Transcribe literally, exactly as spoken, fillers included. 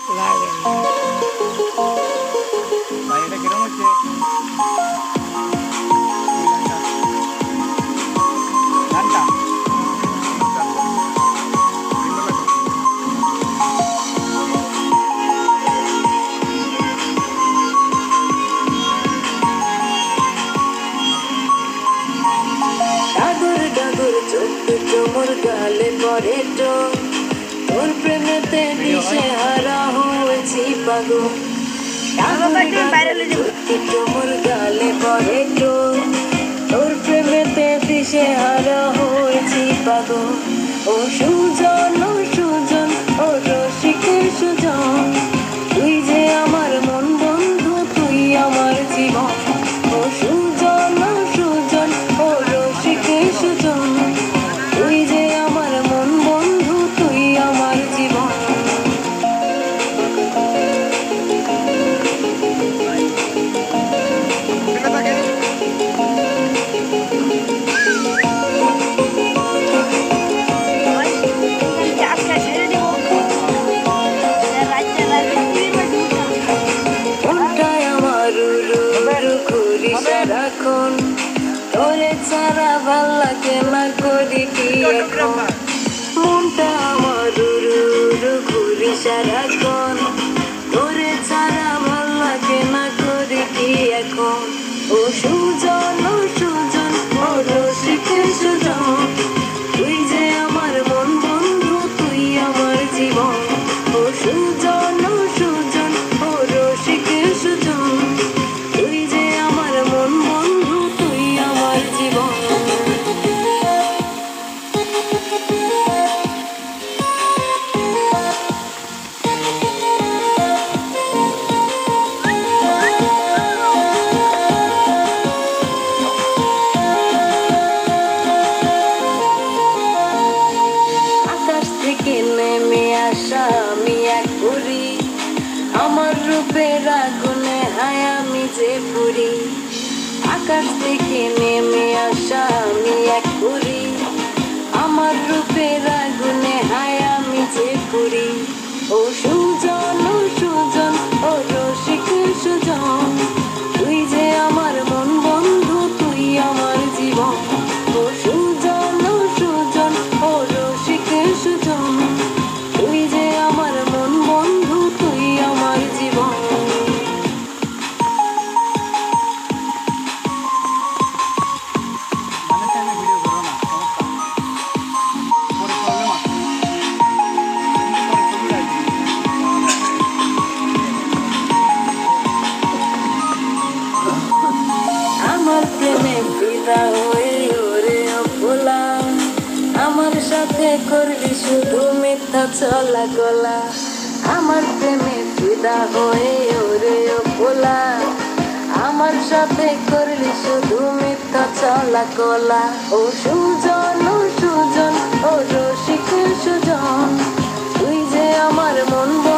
লাগে না। ভাই এটা কিরম হচ্ছে গানটা? ডাগর ডাগর চোখ দুটো মোর গালে পড়ে তো তোর প্রেমেতে দিশে হারা হয়েছি পাগল। ডাগর ডাগর চোখ দুটো মোর গালে পড়ে তো তোর প্রেমেতে দিশে হারা হয়েছি পাগল। ও সুজন ও সুজন ও রসিকের সুজন, তুই যে আমার মন বন্ধু, তুই আমার জীবন। ও সুজন ও সুজন ও রসিকের সুজন, তুই যে আমার মন বন্ধু, তুই আমার জীবন। মনটায় আমার উরু উরু ঘুরি সারাক্ষণ, তোরে ছাড়া ভাল লাগে না, করি কি এখন। মনটা আমার উরু উরু ঘুরি সারাক্ষণ, তোরে ছাড়া ভাল লাগে না, করি কি এখন। ও সুজন ও সুজন ও রসিকের সুজন, তুই যে আমার মন বন্ধু, তুই আমার জীবন। ও সুজন ও সুজন ও রসিকের সুজন, তুই যে আমার মন বন্ধু, তুই আমার জীবন। আকাশ থেকে নেমে আসা আমি এক পরী, আমার রূপের আগুনে হায় আমি যে পুরি। আকাশ থেকে নেমে আসা আমি এক পরী, আমার রূপের আগুনে হায় আমি যে পুরি। ও সুজন ও সুজন ও রসিকের সুজন, তুই যে আমার মন বন্ধু, তুই আমার জীবন। ও সুজন ও সুজন ও রসিকের সুজন, তুই যে আমার মন বন্ধু, তুই আমার জীবন। গানের টাইমে ভিডিও করো না, সমস্যা পরে প্রবলেম আছে, পরে ছবি আসবে। আমার প্রেমে ফিদা হয়ে ওরে অপোলা, আমার সাথে করবি শুধু মিথ্যা চলা গলা। আমার প্রেমে ফিদা হয়ে ওরে অপোলা, আমার সাথে করবি শুধু মিথ্যা চলা গলা। ও সুজন ও সুজন ও রসিকের সুজন, তুই যে আমার মন